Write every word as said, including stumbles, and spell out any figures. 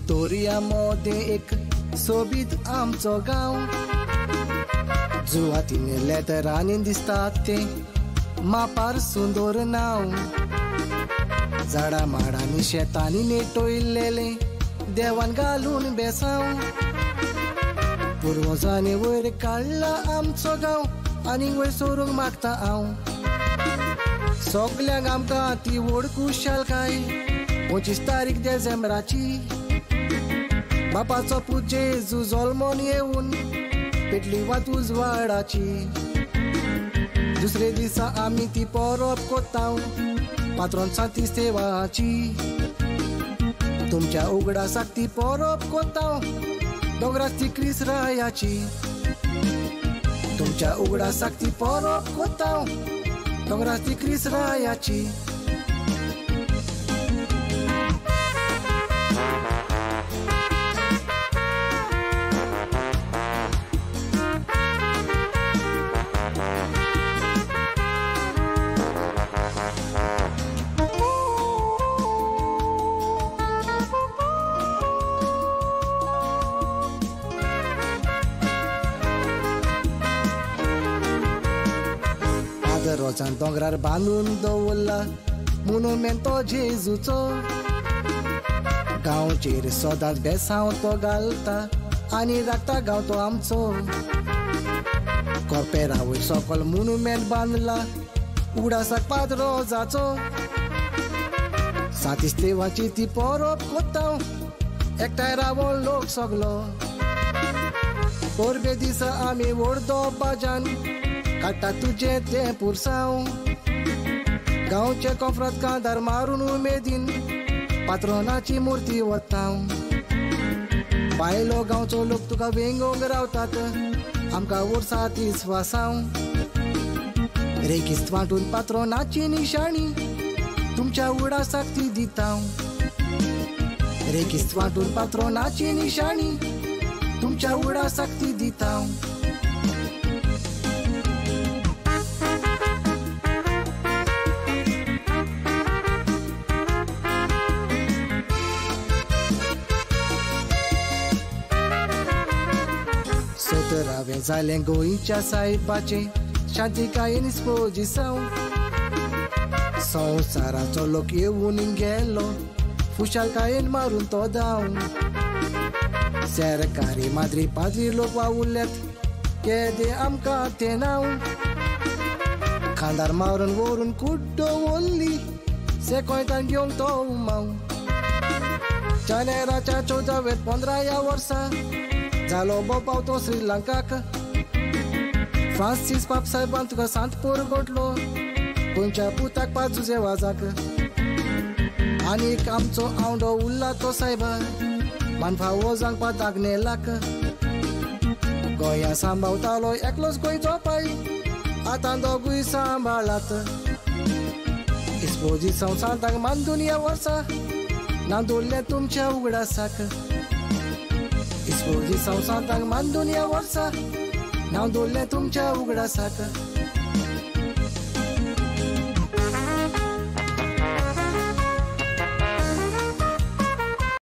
विक्टोरियामध्ये एक सोबीत आमचो गांव, जुवातीन लेतरांनी दिसतात ते मापार सुंदर नाव. झाडा माडांनी शेतांनी नेटोयलेले देवान घालून बेसांव. पुर्वजांनी वयर काडला आमचो गांव आनी वयर सोरूंक मागता हांव. सगल्यांक आमकां ती व्हड खुशालकाय पंचवीस तारीख डिसेंबराची. बापाचो पूत जेजू जल्मोन येवन पेटली वात उजवाडाची. दुसरे दिसा आमी ती परब कोत्ताव पात्रोन सांत इस्तेवाची. तुमच्या उगडासाक ती परब कोत्ताव दोंगराची ती क्रिसरायाची. तुमच्या उगडासाक ती परब कोत्ताव दोंगराची ती क्रिसरायाची. रोजान दोंगरार बांदून दवरला मोनुमेंट तो जेजूचो. गांवचेर सदांच बेसांव तो घालता आनी राखता गांव तो आमचो. कोपेरा वयर सकल मोनुमेंट बांदला उगडासाक पांच रोजाचो. सांत इस्तेवाची ती परब कोत्ताव एकठांय रावोन लोक सगलो. परबे दिसा आमी व्हड दोबाज्यान काडटा तुजें तें पुरसांव. गांवचे कोफरांत कांदार मारून उमेदीन पात्रोनाची मुर्ती वताव. बायलो गांवचो लोक तुका वेंगोंक रावतात आमकां वर्सां तीस वासांव. रेगिस्त वांटून पात्रोनाची निशाणी तुमच्या उगडासाक ती दिताव. रेगिस्त वांटून पात्रोनाची निशाणी तुमच्या उगडासाक ती दिताव. सतरावें जालें गोंयच्या साहेबाचे शांतिकायेन स्पोजिसांव. संवसाराचो लोक येवन गेलो खुशालकायेन मारून तो दाव. सरकारी माद्री पाद्री लोक वावुरल्यात केदे आमकां तें नांव. खांदार मारून व्हरून कुड्डो व्हरली सेकोयतान घेवंक तो उमाव. जानेराच्या चौदाव्या पंदरा ह्या वर्सा जालो बोपाव तो श्रीलंकाक. फ्रांसीस पाप साहेबान तुका सांत पोर घोटलो गोंयच्या पुताक पाजुजे वाजाक. आनीक आमचो आवडो उरला तो साहेब मानफा वजांक पाताक नेलाक. गोंया सांबाळतालो एकलोच गोंयचो पाय आतां दोगूय सांबाळात. इस्पोजिसांव सांताक मानून ह्या वर्सा नांदोरलें तुमच्या उगडासाक. इस्पोजिसांव सांताक मानून ह्या वर्सा नांव दवरलें तुमच्या उगडासाक.